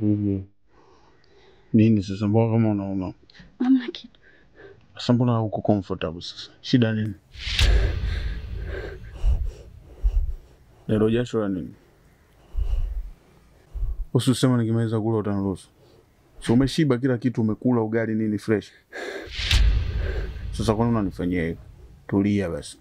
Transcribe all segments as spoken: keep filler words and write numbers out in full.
Mm-hmm. Nini sasa mbona kama unaona? Hamna kitu. Sasa mbona uko comfortable sasa? Shida nini? Leo jasho la nini? Usisema nikimaliza kula utaniruhusu. So umeshiba kila kitu, umekula ugali nini fresh. Sasa kwa nini unanifanyia hivi? Tulia basi.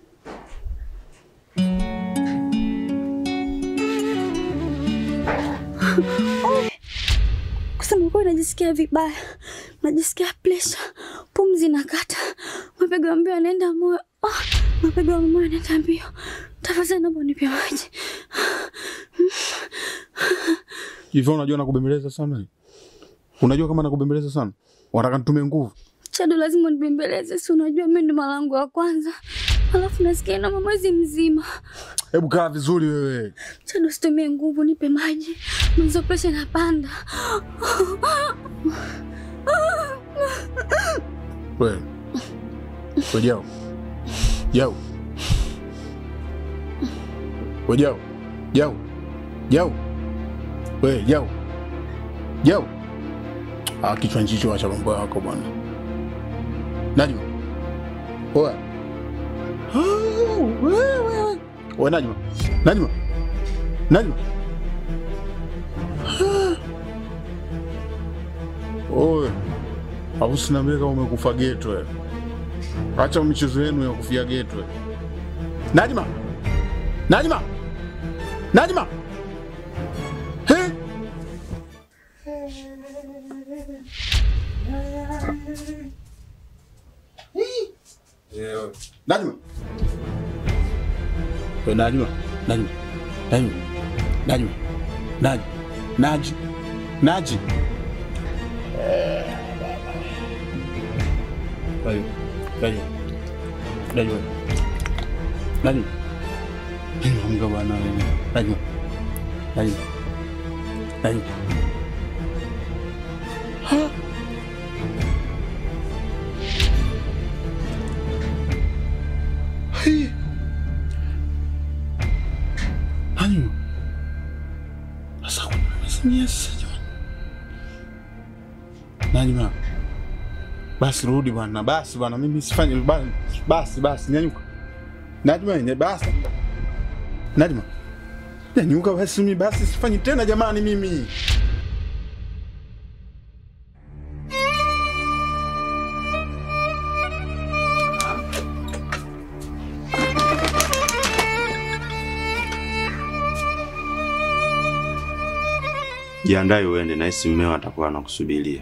Kusema kwa najisikia vibaya. Najisikia pressure. Pumzi nakata. Mapigo ya moyo yanaenda moyo. Oh, mapigo ya moyo yanaenda mbio. Tafadhali naomba unipe maji. Hivi unajua nakubembeleza sana? Unajua kama nakubembeleza sana? Unataka nitumie nguvu? Chado lazima nibembeleze, si unajua mimi ndo malango ya kwanza. Alafu nasikia na mwezi mzima. Hebu kaa vizuri wewe. Chado situmie nguvu, nipe maji. Mwanzo presha inapanda. Wewe. Wewe jao. Jao. Wewe jao. Jao. Jao. Wewe jao. Jao. Ah, kichwa njicho acha mambo yako bwana. Najma. Oa. Oh, wewe wewe. Wewe Najma. Najma. Najma. Oe. Au sinambia kama umekufa geto wewe. Acha michezo yenu ya kufia geto wewe. Najma. Najma. Najma. He? Najma. Wewe Najma. Najma. Najma. Najma. Naj. Naj. Naji. Najma. Najma. Najma. Najma. Najma bwana. Najma. Najma. Najma. Ha? Hey. Najma. Sasa kuna msimia sasa. Najma. Basi rudi bwana, basi bwana, mimi sifanye basi, basi basi nyanyuka. Najma, ni basi. Najma. Nyanyuka basi, mimi basi sifanye tena jamani mimi. Jiandae uende, na hisi mmeo atakuwa anakusubiria.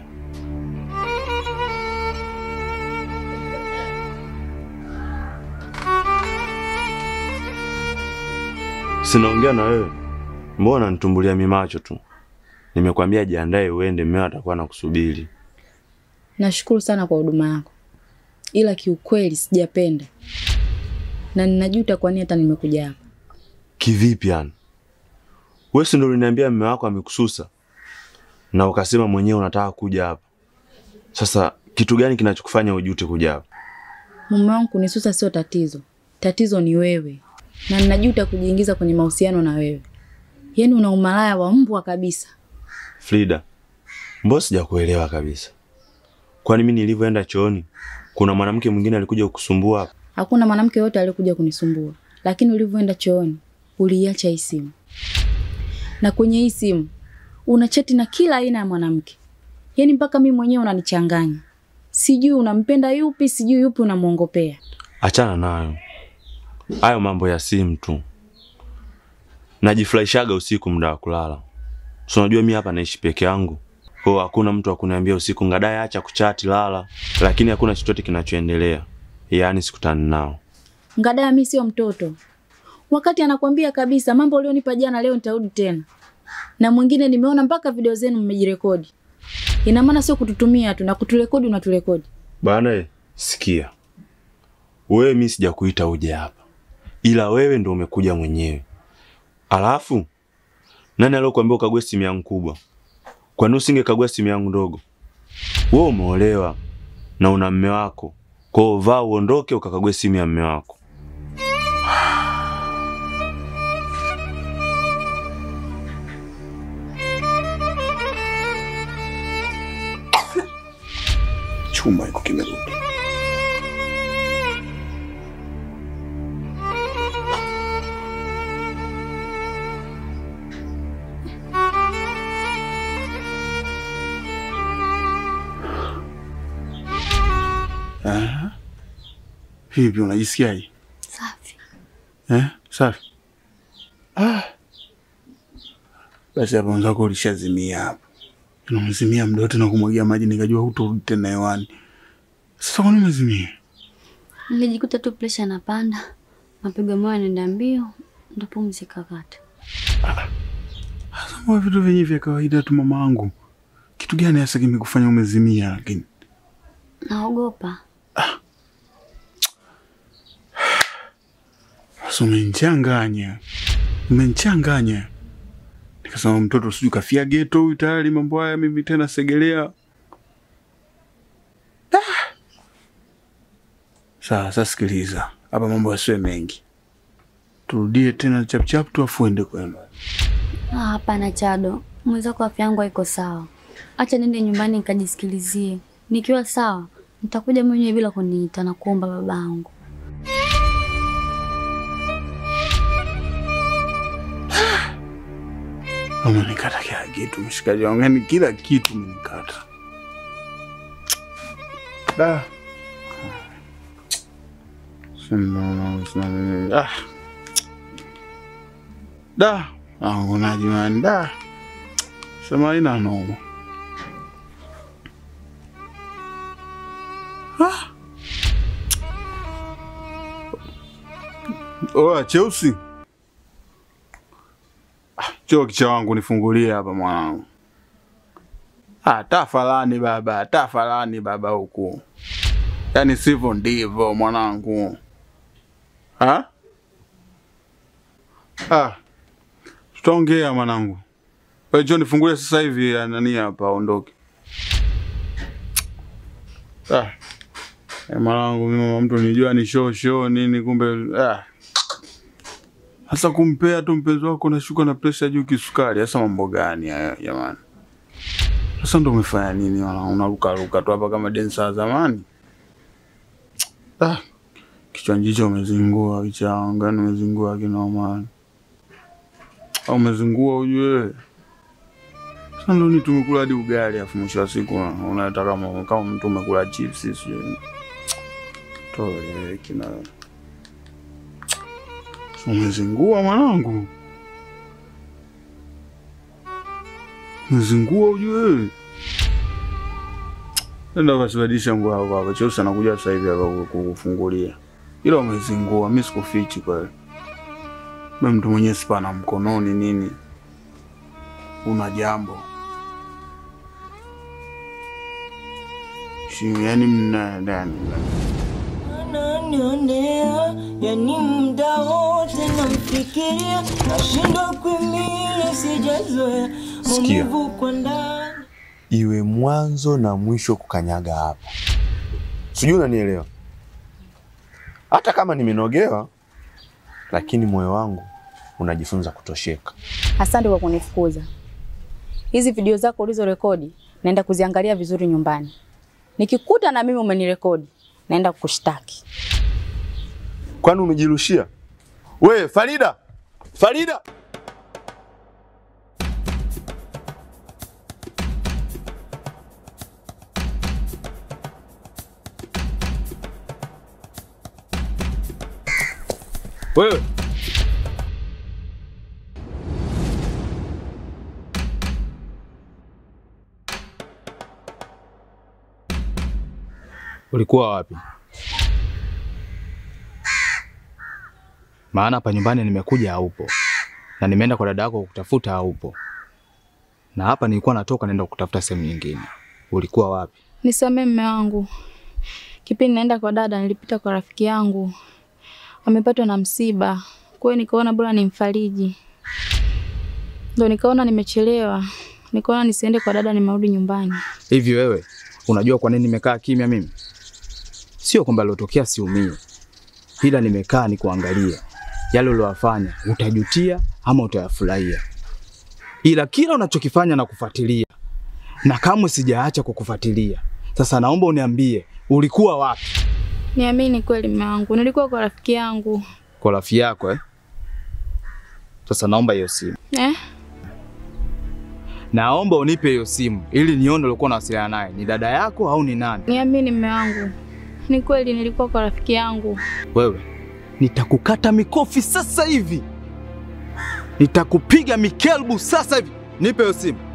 Sinaongea na wewe. Mbona nitumbulia mimacho tu? Nimekwambia jiandae uende, mmeo atakuwa anakusubiri. Nashukuru sana kwa huduma yako. Ila kiukweli sijapenda. Na ninajuta kwa nini hata nimekuja hapa. Kivipi yani? Wewe si ndio uliniambia mume wako amekususa? Na ukasema mwenyewe unataka kuja hapa. Sasa kitu gani kinachokufanya ujute kuja hapa? Mume wangu kunisusa sio tatizo. Tatizo ni wewe. Na ninajuta kujiingiza kwenye mahusiano na wewe. Yaani una umalaya wa mbwa kabisa. Frida, mbona sijakuelewa kabisa? Kwani mimi nilivyoenda chooni kuna mwanamke mwingine alikuja kukusumbua hapa? Hakuna mwanamke yote alikuja kunisumbua. Lakini ulivyoenda chooni uliacha hii simu. Na kwenye hii simu una chati na kila aina ya mwanamke. Yaani mpaka mimi mwenyewe unanichanganya. Sijui unampenda yupi, sijui yupi unamuongopea. Achana nayo. Hayo mambo ya simu tu. Najifurahishaga usiku muda wa kulala. So unajua mimi hapa naishi peke yangu. Kwa hakuna mtu wa kuniambia usiku ngadaye acha kuchati lala, lakini hakuna chochote kinachoendelea. Yaani sikutani nao. Ngadaye mimi sio mtoto. Wakati anakuambia kabisa mambo ulionipa jana leo nitarudi tena. Na mwingine nimeona mpaka video zenu mmejirekodi. Ina maana sio kututumia tu na kuturekodi unaturekodi. Bana, sikia. Wewe mimi sijakuita uje hapa. Ila wewe ndio umekuja mwenyewe. Alafu nani aliyokuambia ukague simu yangu kubwa? Kwa nini usingekagua simu yangu ndogo? Wewe umeolewa na una mume wako. Kwa hiyo vaa uondoke ukakague simu ya mume wako. chuma iko kimerudi. Ah. Vipi unajisikiaje? Safi. Eh? Safi. Ah. Basi hapo mzako ulishazimia hapo. Unamzimia muda wote na kumwagia maji nikajua hutorudi tena hewani. Sasa kwa nini umezimia? Nilijikuta tu pressure inapanda. Mapigo ya moyo yanaenda mbio, ndo pumzi kakata. Ah. Sasa mbona vitu vyenyewe vya kawaida tu mamangu? Kitu gani hasa kimekufanya umezimia lakini? Naogopa. Ah. Sasa umenichanganya. Umenichanganya. Nikasema mtoto siju kafia ghetto huyu tayari mambo haya mimi tena segelea. Ah. Sawa, sasa sikiliza. Hapa mambo yasiwe mengi. Turudie tena chap chap tu afuende kwenu. Ah, hapana Chado. Mwenzako afya yangu haiko sawa. Acha nende nyumbani nikajisikilizie. Nikiwa sawa, nitakuja mwenyewe bila kuniita na kuomba babangu. Umenikata kila kitu mshikaji wangu, yani kila kitu umenikata. Da. Sema sema ah. Da, angu najimani da. Sema ina noma. Ah. Oh, Chelsea. Choo kicha wangu nifungulie hapa mwanangu. Ah, tafalani baba, tafalani baba huku. Yaani sivyo ndivyo mwanangu. Ha? Ah. Tutaongea mwanangu. Wewe njoo nifungulie sasa hivi nani hapa aondoke. Ah. Eh, mwanangu mimi mtu nijua ni show show nini kumbe ah. Sasa kumpea tu mpenzi wako unashuka na pressure juu kisukari. Sasa mambo gani haya jamani? Sasa ndo umefanya nini wana unaruka ruka tu hapa kama dancer zamani? Ah. Kichwa njicho umezingua, kichwa ngani umezingua kinoma. Au umezingua ujue. Sasa ndo ni tumekula hadi ugali afu mwisho wa siku unataka kama kama mtu umekula chips sio. Toe kina umezingua mwanangu. Umezingua ujue. Nenda kasibadisha nguo hapo hapa. Chelsea anakuja sasa hivi hapa kukufungulia. Ila umezingua, mimi sikufichi kweli. Mimi mtu mwenyewe sipana mkononi nini. Una jambo. Shimi yani mna ndani. Ananionea, yani muda wote namfikiria, nashindwa kuhimili sijazoea maumivu kwa ndani. Iwe mwanzo na mwisho kukanyaga hapa. Sijui unanielewa. Hata kama nimenogewa, lakini moyo wangu unajifunza kutosheka. Asante kwa kunifukuza. Hizi video zako ulizorekodi naenda kuziangalia vizuri nyumbani. Nikikuta na mimi umenirekodi, naenda kukushtaki. Kwani umejirushia? We, Farida! Farida! Wewe! Ulikuwa wapi? Maana hapa nyumbani nimekuja haupo. Na nimeenda kwa dada yako kukutafuta haupo. Na hapa nilikuwa natoka naenda kutafuta sehemu nyingine. Ulikuwa wapi? Nisamee mume wangu. Kipindi naenda kwa dada nilipita kwa rafiki yangu. Amepatwa na msiba. Kwa hiyo nikaona bora nimfariji. Ndio nikaona nimechelewa. Nikaona nisiende kwa dada nimerudi nyumbani. Hivi wewe unajua kwa nini nimekaa kimya mimi? Sio kwamba lilotokea siumii. Ila nimekaa ni kuangalia yale uliyofanya utajutia ama utayafurahia. Ila kila unachokifanya na kufuatilia. Na kamwe sijaacha kukufuatilia. Sasa naomba uniambie ulikuwa wapi? Niamini kweli mume wangu, nilikuwa kwa rafiki yangu. Kwa rafiki yako eh? Sasa naomba hiyo simu. Eh? Naomba unipe hiyo simu ili nione ulikuwa unawasiliana naye. Ni dada yako au ni nani? Niamini mume wangu. Ni kweli nilikuwa kwa rafiki yangu. Wewe, nitakukata mikofi sasa hivi. Nitakupiga mikelbu sasa hivi. Nipe hiyo simu.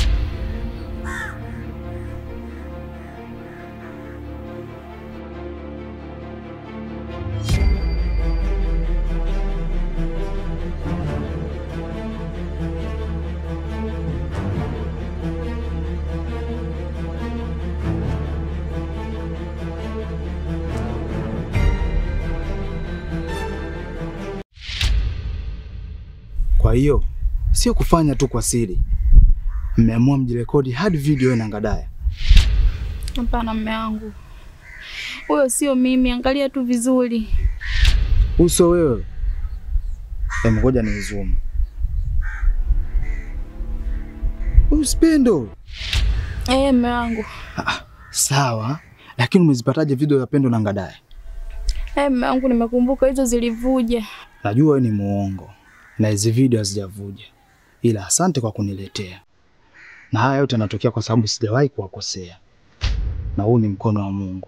Kwa hiyo sio kufanya tu kwa siri. Mmeamua mjirekodi hadi video na Ngadaya. Hapana mume wangu. Huyo sio mimi, angalia tu vizuri. Uso wewe. Hebu ngoja ni zoom. Uspendo. Eh, mume wangu. Ah, sawa. Lakini umezipataje video ya Pendo na Ngadaya? Eh, mume wangu nimekumbuka hizo zilivuja. Najua wewe ni muongo. Na hizi video hazijavuja. Ila asante kwa kuniletea. Na haya yote yanatokea kwa sababu sijawahi kuwakosea. Na huu ni mkono wa Mungu.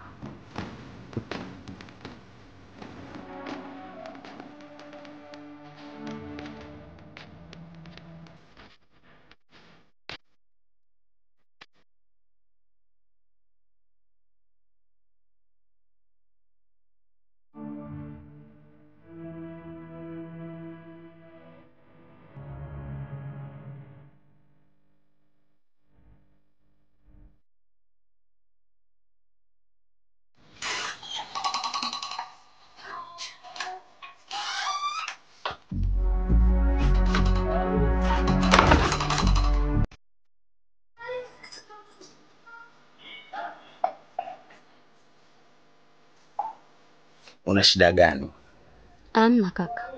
Una shida gani? Amna kaka.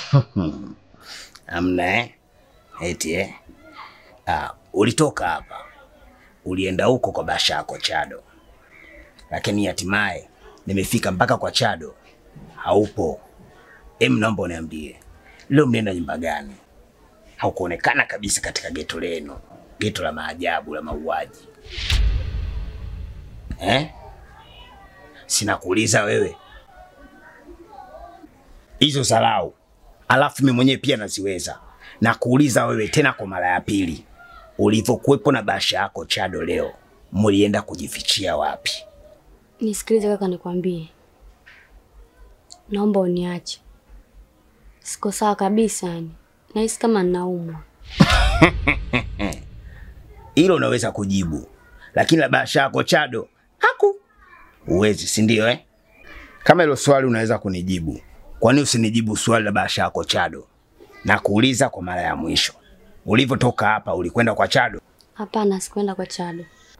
Amna eh? Eti eh? Ah, ulitoka hapa. Ulienda huko kwa basha yako Chado. Lakini hatimaye nimefika mpaka kwa Chado. Haupo. Em, naomba uniambie. Leo mnenda nyumba gani? Haukuonekana kabisa katika geto lenu. Geto la maajabu la mauaji. Eh? Sina kuuliza wewe. Hizo salau. Alafu mimi mwenyewe pia naziweza. Na kuuliza wewe tena kwa mara ya pili. Ulivyokuwepo na basha yako Chado leo, mlienda kujifichia wapi? Nisikilize kaka nikwambie. Naomba uniache. Siko sawa kabisa yani. Nahisi kama ninaumwa. Hilo unaweza kujibu. Lakini la basha yako Chado, haku. Uwezi, si ndio eh? Kama hilo swali unaweza kunijibu. Kwani usinijibu swali la basha yako Chado? Na kuuliza kwa mara ya mwisho. Ulivyotoka hapa ulikwenda kwa Chado? Hapana, sikwenda kwa Chado.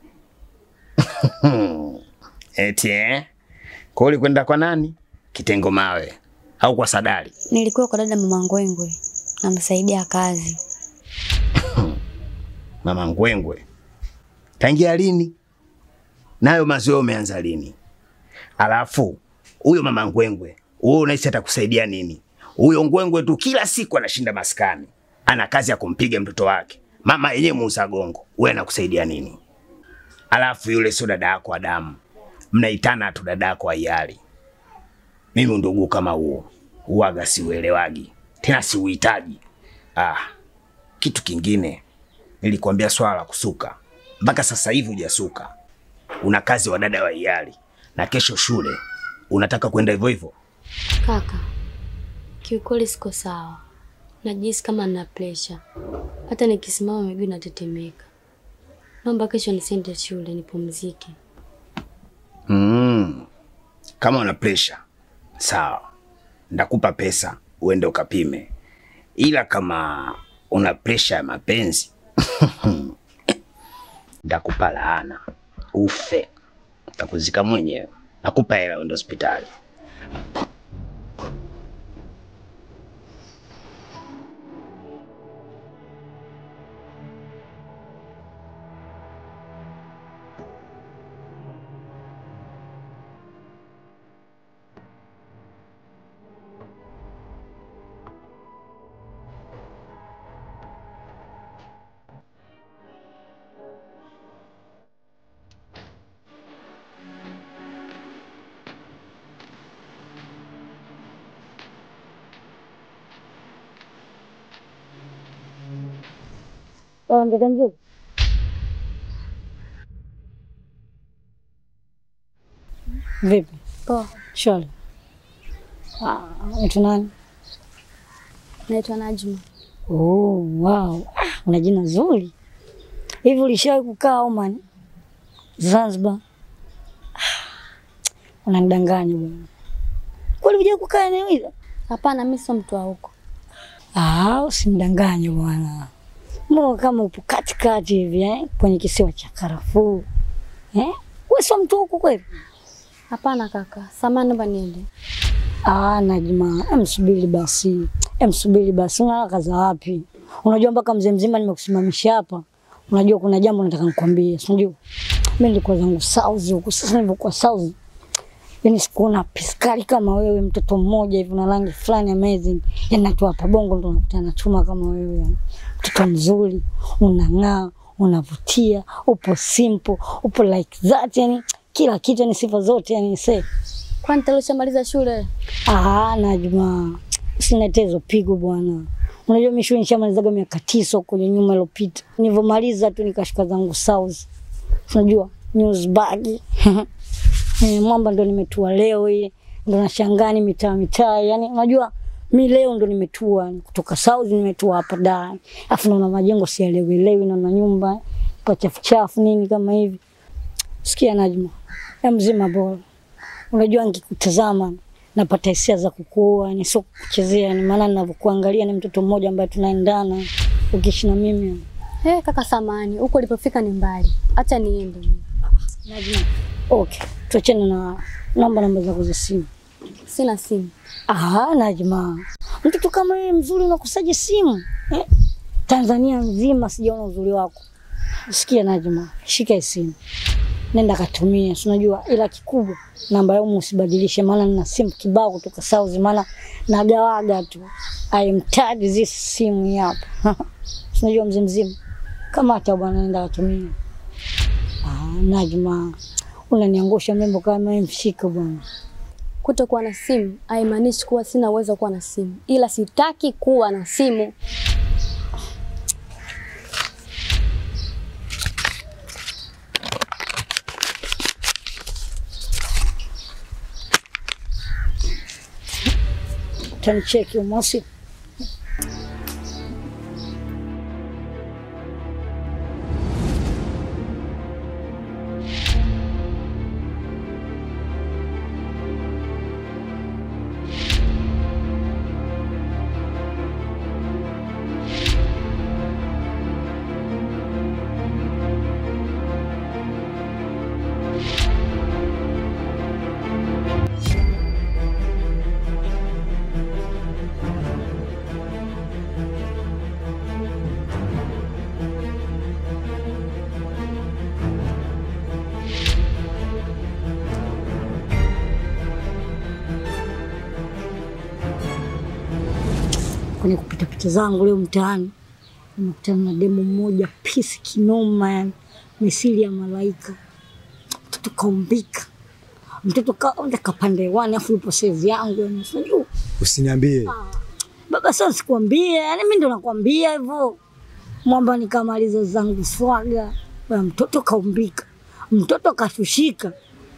Eti eh? Kwa ulikwenda kwa nani? Kitengo mawe au kwa Sadali? Nilikuwa kwa dada Mama Ngwengwe, namsaidia kazi. Mama Ngwengwe. Tangia lini? Nayo mazoea umeanza lini? Alafu huyo Mama Ngwengwe, wewe unahisi atakusaidia nini? Huyo Ngwengwe tu kila siku anashinda maskani. Ana kazi ya kumpiga mtoto wake. Mama yenyewe muuza gongo. Wewe anakusaidia nini? Alafu yule sio dada yako wa damu. Mnaitana tu dada yako ayali. Mimi ndugu kama huo, huaga siuelewagi. Tena siuhitaji. Ah, kitu kingine. Nilikwambia swala la kusuka. Mpaka sasa hivi hujasuka. Una kazi wa dada wa ayali. Na kesho shule. Unataka kwenda hivyo hivyo? Kaka, kiukweli siko sawa. Najisi kama nina pressure. Hata nikisimama miguu inatetemeka. Naomba kesho nisiende shule nipumzike. Mm. Kama una pressure, sawa. Ndakupa pesa uende ukapime. Ila kama una pressure ya mapenzi, ndakupa laana. Ufe. Nitakuzika mwenyewe. Nakupa hela uende hospitali. Oh, ndio nzuri. Vipi? Poa. Shwari. Ah, unaitwa nani? Naitwa Najma. Oh, wow. Ah, una jina zuri. Hivi ulishawahi kukaa Oman? Zanzibar? Ah, unanidanganya bwana. Kwani hujawahi kukaa eneo hilo? Hapana, mimi sio mtu wa huko. Ah, usimdanganye bwana. Mbona kama upo katikati hivi eh, kwenye kisiwa cha karafuu. Eh? Wewe sio mtu huko kweli? Hapana kaka, samahani naomba niende. Ah, Najma, emsubiri basi. Emsubiri basi. Una kaza wapi? Unajua mpaka mzee mzima nimekusimamisha hapa. Unajua kuna jambo nataka nikwambie. Unajua? Mimi nilikuwa zangu South huko. Sasa nilikuwa South. Yaani sikuona piskali kama wewe, mtoto mmoja hivi na rangi fulani amazing. Yaani natoa hapa Bongo ndo nakutana na chuma kama wewe yani. Mtoto mzuri, unang'aa, unavutia, upo simple, upo like that yani kila kitu ni sifa zote yani say. Kwani tayari ushamaliza shule? Ah, Najma. Usiniletezo pigo bwana. Unajua mimi shule nishamalizaga miaka tisa huko nyuma iliyopita. Nilivomaliza tu nikashika zangu South. Unajua news bag. Eh, mwamba ndo nimetua leo hii. Ndo nashangaa ni mitaa mitaa. Yaani unajua mimi leo ndo nimetua kutoka South nimetua hapa Dar. Alafu naona majengo sielewelewi na nyumba pachafu chafu nini kama hivi. Sikia Najma. Ya mzima bora. Unajua nikikutazama napata hisia za kukuoa, ni sio kuchezea, ni maana ninavyokuangalia ni mtoto mmoja ambaye tunaendana ukiishi na mimi. Eh, hey, kaka samani, huko ulipofika ni mbali. Acha niende. Najma. Okay, tuachane na namba namba zako za simu. Sina simu. Ah, Najma. Mtoto kama wewe mzuri unakusaje simu? Eh? Tanzania nzima sijaona uzuri wako. Sikia Najma, shika simu. Nenda katumia, unajua ila kikubwa namba yangu usibadilishe maana nina simu kibao kutoka South maana nagawaga tu. I am tired this simu hapa. Unajua mzee mzima. Kama hata bwana nenda katumia. Ah, Najma. Unaniangusha mambo kama mshika bwana. Kutokuwa na simu haimaanishi kuwa sina uwezo kuwa na simu. Ila sitaki kuwa na simu. Tanicheki umosi. Kwenye kupita picha zangu leo mtaani nimekutana na demo mmoja pisi kinoma yani misili ya malaika. Mtoto kaumbika. Mtoto kaonda kapande wani afu yupo save yangu yani unajua. Usiniambie. Ah, baba sasa sikwambie yani mimi ndo nakwambia hivyo. Mwamba nikamaliza zangu swaga. Wa mtoto kaumbika. Mtoto kashushika.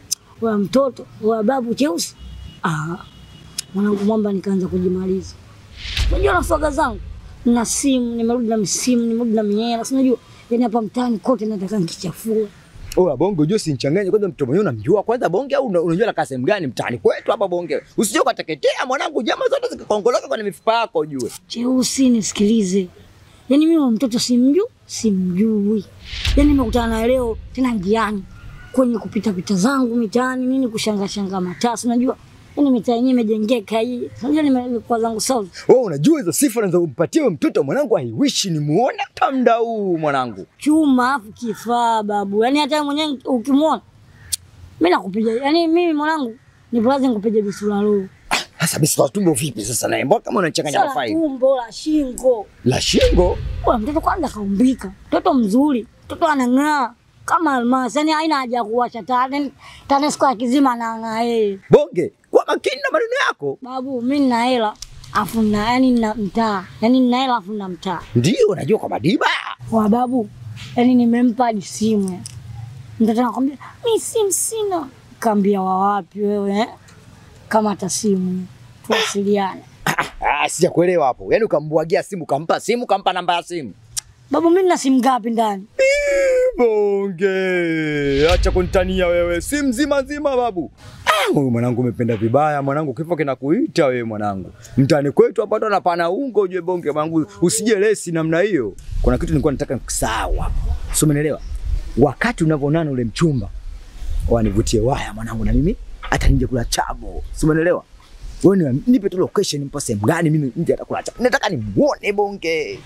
Wa mtoto wa babu cheusi. Ah. Mwanangu mwamba nikaanza kujimaliza. Unajua na swaga zangu na simu, nimerudi na simu, nimerudi na miela. Unajua yani hapa mtaani kote nataka nikichafua. Oh, Bongo unajua usinichanganye kwanza mtu mwenyewe unamjua kwanza Bonge au unajua na kasem gani mtaani kwetu hapa Bonge. Usije ukateketea mwanangu jamaa zote zikakongoloka kwenye mifupa yako ujue. Cheusi nisikilize. Yaani mimi mtoto simjui, simjui. Yaani nimekutana na leo tena njiani kwenye kupita pita zangu mitaani nini kushanga shanga matasi unajua. Yaani mitaa yenyewe imejengeka hii. Unajua nimekuwa zangu South. Wewe unajua hizo sifa unazompatia mtoto mwanangu haiwishi ni muone hata muda huu mwanangu. Chuma afu kifaa babu. Yaani hata mwenyewe ukimwona mimi nakupiga. Yaani mimi mwanangu ni lazima nikupiga bisura roho. Sasa bisura tumbo vipi sasa naye? Mbona kama unachanganya na faili? Tumbo la shingo. La shingo? Kwa mtoto kwanza kaumbika. Mtoto mzuri. Mtoto anang'aa kama almasi. Yaani haina haja kuwasha taa. Tena siku kizima anang'aa yeye. Bonge, kwa makini na maneno yako. Babu, mimi nina hela. Afu na yani nina mtaa. Yaani nina hela afu na mtaa. Ndio unajua kwa Madiba. Wa babu, yaani nimempa hadi simu. Mtoto anakuambia, "Mimi simu sina." Kaambia wa wapi wewe eh? Kama hata simu tuwasiliane. Ah, sijakuelewa hapo. Yaani ukambwagia simu, kampa simu, kampa namba ya simu. Babu mimi nina simu ngapi ndani? Bonge. Acha kunitania wewe. Simu nzima nzima babu. Ah, huyu mwanangu umependa vibaya, mwanangu kifo kinakuita wewe mwanangu. Mtani kwetu hapa ndo anapana ungo ujue bonge mwanangu. Usije lesi namna hiyo. Kuna kitu nilikuwa nataka nikusahau hapo. Sio umeelewa? Wakati unavonana ule mchumba, wanivutie waya mwanangu na mimi hata nije kula chabo. Sio umeelewa? Wewe nipe tu location nipo sehemu gani mimi nje atakula chabo. Nataka nimuone bonge.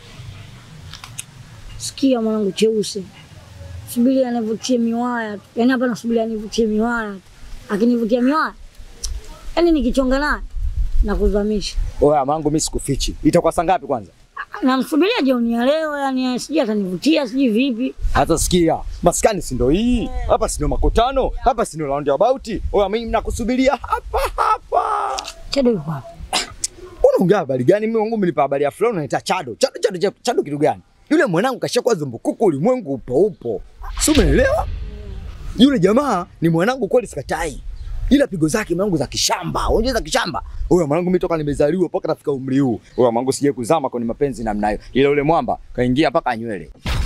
Sikia mwanangu cheusi. Subiri anivutie miwaya. Yaani hapa nasubiri anivutie miwaya. Akinivutia miwaya. Yaani nikichonga naye na kuzamisha. Oya mangu mimi sikufichi. Itakuwa saa ngapi kwanza? Namsubiria jioni ya leo, yani sijui atanivutia sijui vipi. Hata sikia, maskani si ndo hii. Hapa si ndo makutano, hapa si ndo roundabout. Oya mimi nakusubiria hapa hapa. Chado yuko hapa. Unaongea habari gani? Mimi wangu umenipa habari ya flow unaita Chado. Chado Chado Chado kitu gani? Yule mwanangu kashakuwa zumbukuku ulimwengu upo upo. Si umeelewa? Yule jamaa ni mwanangu kweli sikatai. Ila pigo zake mwanangu za kishamba. Unajua za kishamba? Huyo mwanangu mimi toka nimezaliwa mpaka nafika umri huu. Huyo mwanangu sije kuzama kwenye mapenzi namna hiyo. Ila yule mwamba kaingia mpaka nywele.